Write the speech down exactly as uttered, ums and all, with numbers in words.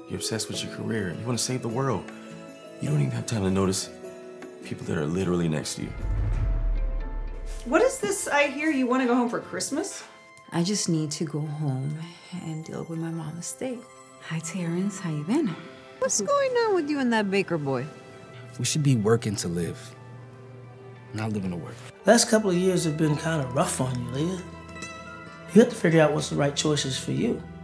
You're obsessed with your career. You want to save the world. You don't even have time to notice people that are literally next to you. What is this I hear you want to go home for Christmas? I just need to go home and deal with my mom's estate. Hi, Terrence. How you been? What's going on with you and that baker boy? We should be working to live, not living to work. Last couple of years have been kind of rough on you, Leah. You have to figure out what's the right choices for you.